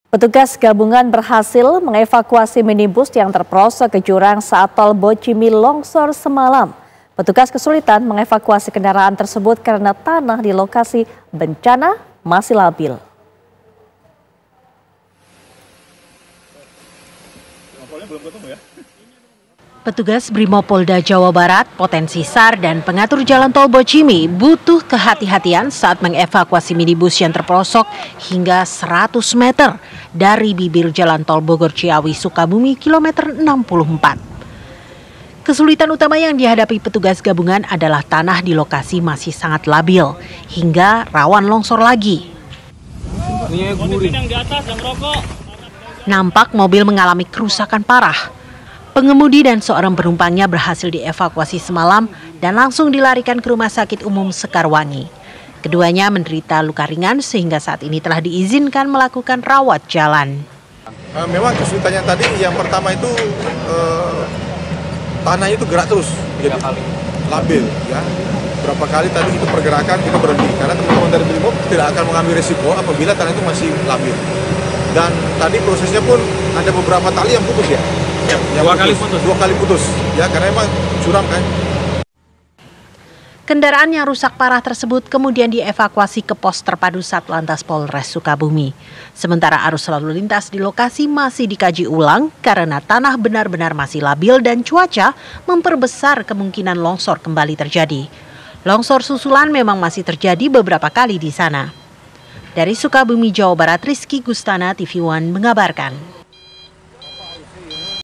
Petugas gabungan berhasil mengevakuasi minibus yang terperosok ke jurang saat tol Bocimi longsor semalam. Petugas kesulitan mengevakuasi kendaraan tersebut karena tanah di lokasi bencana masih labil. Petugas Brimopolda Jawa Barat, Potensi SAR, dan pengatur jalan tol Bocimi butuh kehati-hatian saat mengevakuasi minibus yang terperosok hingga 100 meter dari bibir jalan tol Bogor Ciawi Sukabumi kilometer 64. Kesulitan utama yang dihadapi petugas gabungan adalah tanah di lokasi masih sangat labil hingga rawan longsor lagi. Nampak mobil mengalami kerusakan parah. Pengemudi dan seorang penumpangnya berhasil dievakuasi semalam dan langsung dilarikan ke Rumah Sakit Umum Sekarwangi. Keduanya menderita luka ringan sehingga saat ini telah diizinkan melakukan rawat jalan. Memang kesulitannya tadi yang pertama itu tanahnya itu gerak terus, jadi labil ya. Berapa kali tadi itu pergerakan kita berhenti karena teman-teman dari Brimob tidak akan mengambil risiko apabila tanah itu masih labil. Dan tadi prosesnya pun ada beberapa tali yang putus ya. Dua kali putus ya karena emang curam kan. Kendaraan yang rusak parah tersebut kemudian dievakuasi ke pos terpadu Satlantas Polres Sukabumi. Sementara arus lalu lintas di lokasi masih dikaji ulang karena tanah benar-benar masih labil dan cuaca memperbesar kemungkinan longsor kembali terjadi. Longsor susulan memang masih terjadi beberapa kali di sana. Dari Sukabumi, Jawa Barat, Rizky Gustana, TV One mengabarkan.